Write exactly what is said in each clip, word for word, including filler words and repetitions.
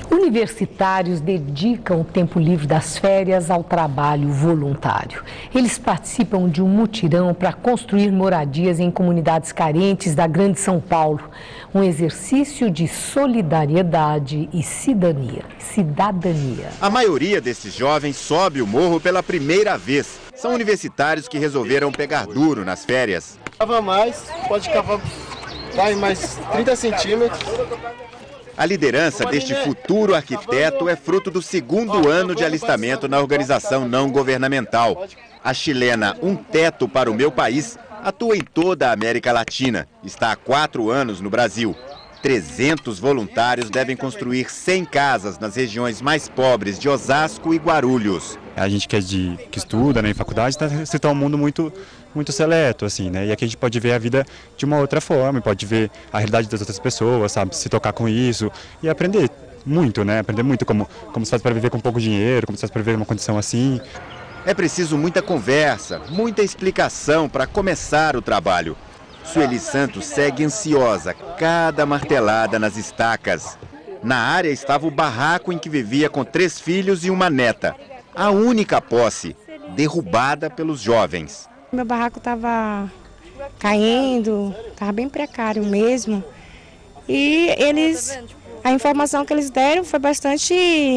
Universitários dedicam o tempo livre das férias ao trabalho voluntário. Eles participam de um mutirão para construir moradias em comunidades carentes da Grande São Paulo. Um exercício de solidariedade e cidadania. cidadania. A maioria desses jovens sobe o morro pela primeira vez. São universitários que resolveram pegar duro nas férias. Cava mais, pode cavar vai mais trinta centímetros. A liderança deste futuro arquiteto é fruto do segundo ano de alistamento na organização não governamental. A chilena Um Teto para o Meu País atua em toda a América Latina. Está há quatro anos no Brasil. trezentos voluntários devem construir cem casas nas regiões mais pobres de Osasco e Guarulhos. A gente que, é de, que estuda, né, em faculdade, está se torna um mundo muito, muito seleto, assim, né? E aqui a gente pode ver a vida de uma outra forma, pode ver a realidade das outras pessoas, sabe? Se tocar com isso e aprender muito, né? Aprender muito como, como se faz para viver com pouco dinheiro, como se faz para viver numa condição assim. É preciso muita conversa, muita explicação para começar o trabalho. Sueli Santos segue ansiosa, cada martelada nas estacas. Na área estava o barraco em que vivia com três filhos e uma neta. A única posse, derrubada pelos jovens. Meu barraco estava caindo, estava bem precário mesmo. E eles, a informação que eles deram foi bastante...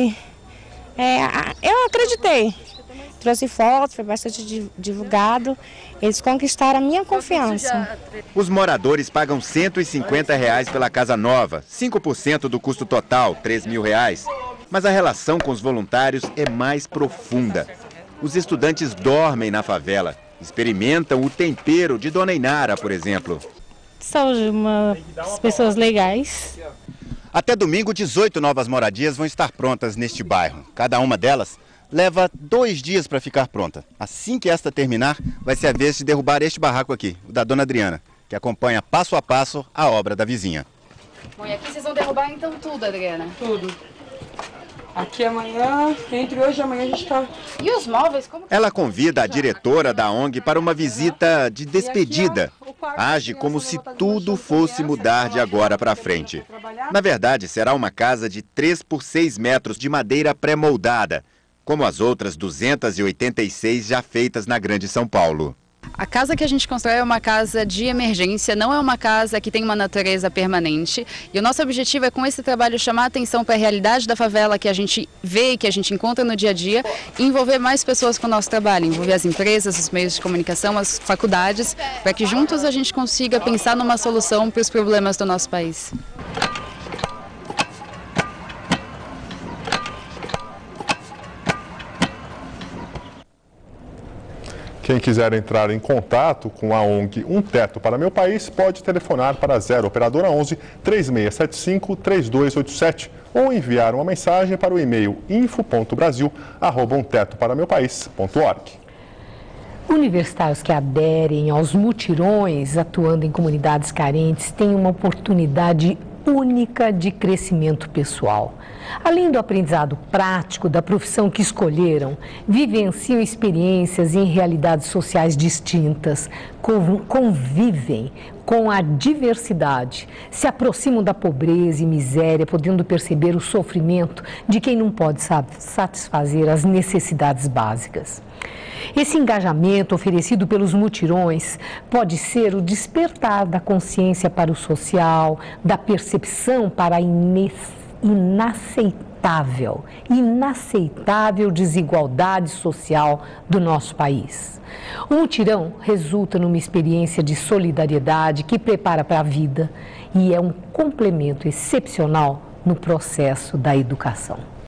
É, eu acreditei. Trouxe fotos, foi bastante divulgado. Eles conquistaram a minha confiança. Os moradores pagam cento e cinquenta reais pela casa nova, cinco por cento do custo total, três mil reais. Mas a relação com os voluntários é mais profunda. Os estudantes dormem na favela, experimentam o tempero de Dona Inara, por exemplo. São umas pessoas legais. Até domingo, dezoito novas moradias vão estar prontas neste bairro. Cada uma delas leva dois dias para ficar pronta. Assim que esta terminar, vai ser a vez de derrubar este barraco aqui, o da Dona Adriana, que acompanha passo a passo a obra da vizinha. Bom, e aqui vocês vão derrubar então tudo, Adriana? Tudo. Aqui amanhã, entre hoje e amanhã a gente está... E os móveis? Como... Ela convida a diretora da O N G para uma visita de despedida. Age como se tudo fosse mudar de agora para frente. Na verdade, será uma casa de três por seis metros de madeira pré-moldada, como as outras duzentas e oitenta e seis já feitas na Grande São Paulo. A casa que a gente constrói é uma casa de emergência, não é uma casa que tem uma natureza permanente. E o nosso objetivo é, com esse trabalho, chamar a atenção para a realidade da favela que a gente vê e que a gente encontra no dia a dia e envolver mais pessoas com o nosso trabalho, envolver as empresas, os meios de comunicação, as faculdades, para que juntos a gente consiga pensar numa solução para os problemas do nosso país. Quem quiser entrar em contato com a O N G Um Teto para Meu País pode telefonar para zero operadora onze, três seis sete cinco, três dois oito sete ou enviar uma mensagem para o e-mail info ponto brasil arroba um teto para meu país ponto org. Universitários que aderem aos mutirões atuando em comunidades carentes têm uma oportunidade única de crescimento pessoal. Além do aprendizado prático da profissão que escolheram, vivenciam experiências em realidades sociais distintas, convivem com a diversidade, se aproximam da pobreza e miséria, podendo perceber o sofrimento de quem não pode satisfazer as necessidades básicas. Esse engajamento oferecido pelos mutirões pode ser o despertar da consciência para o social, da percepção para a inaceitável, inaceitável desigualdade social do nosso país. O mutirão resulta numa experiência de solidariedade que prepara para a vida e é um complemento excepcional no processo da educação.